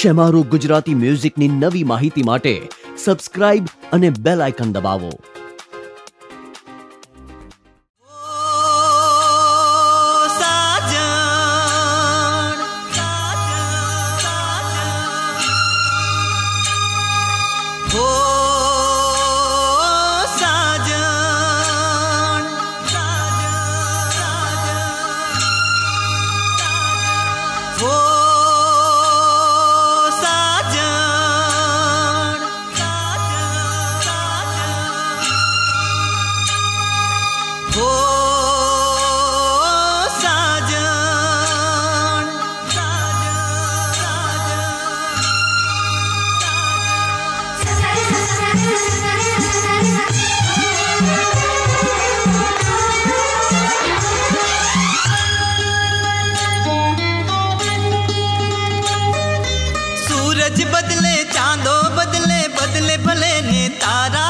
શેમારું ગુજરાતી મ્યુઝિકની નવી માહિતી માટે સબસ્ક્રાઇબ અને બેલ આઇકન દબાવો. सूरज बदले चांदो बदले बदले भले ने तारा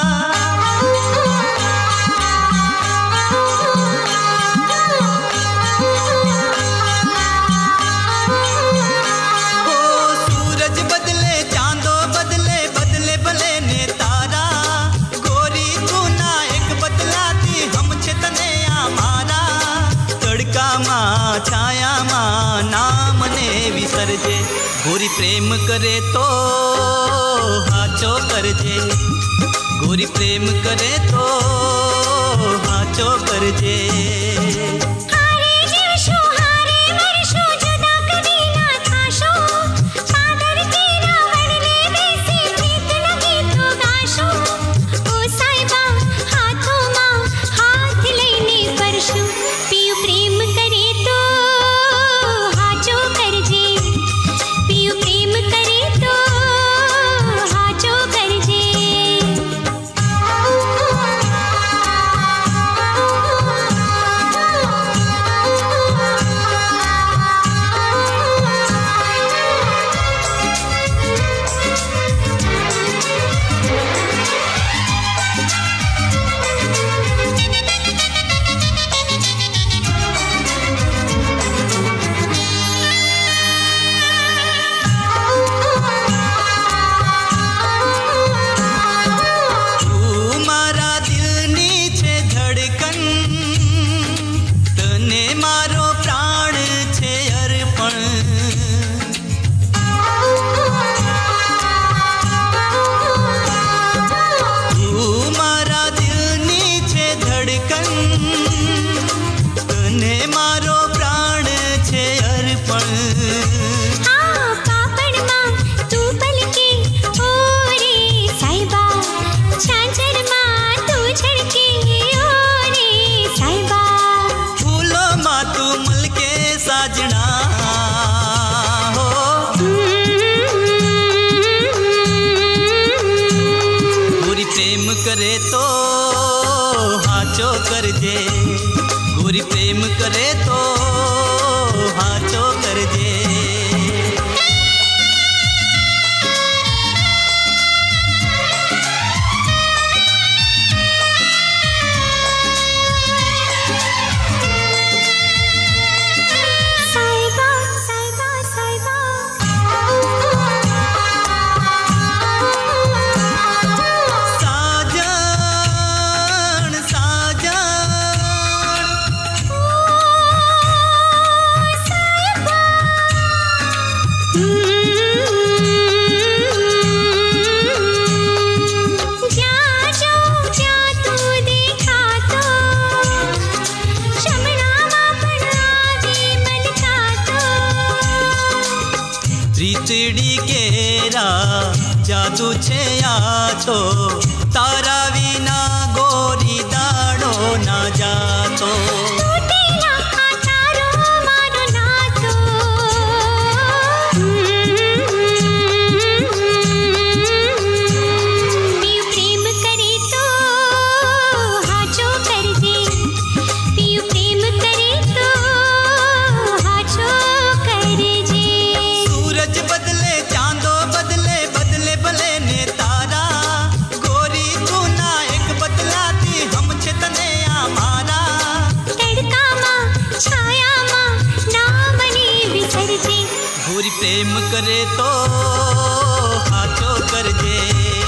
हो सूरज बदले चांदो बदले बदले भले ने तारा गोरी तू ना एक बदलाती हम छे तने आमारा तड़का मां छाया मां नाम ने विसरजे गोरी प्रेम करे तो हाचो करजे गोरी प्रेम करे तो हाचो करजे करे तो हाचो करजे गोरी प्रेम करे तो हाचो करजे त्रिचड़ी केरा जादू छे या तो तारा विना गोरी दाड़ो ना जातो प्रेम करे तो हाचो करजे।